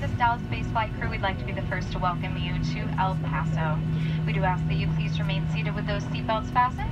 this Dallas Space Flight crew, we'd like to be the first to welcome you to El Paso. We do ask that you please remain seated with those seatbelts fastened.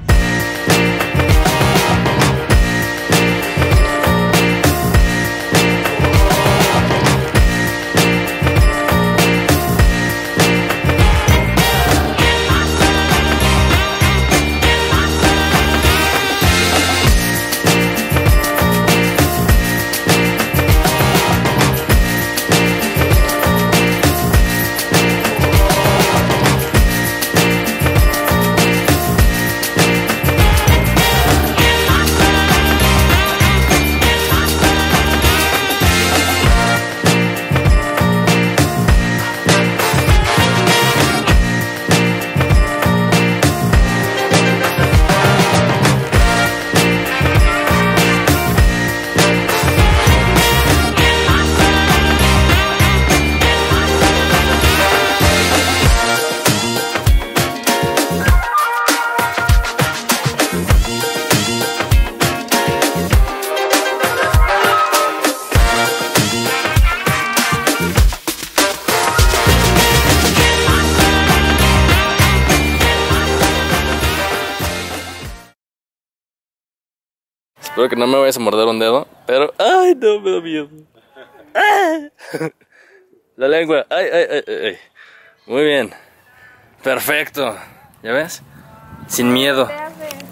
Espero que no me vayas a morder un dedo, pero... ¡Ay, no! Me da miedo. ¡Ah! La lengua. ¡Ay, ay, ay, ay! Muy bien. Perfecto. ¿Ya ves? Sin miedo.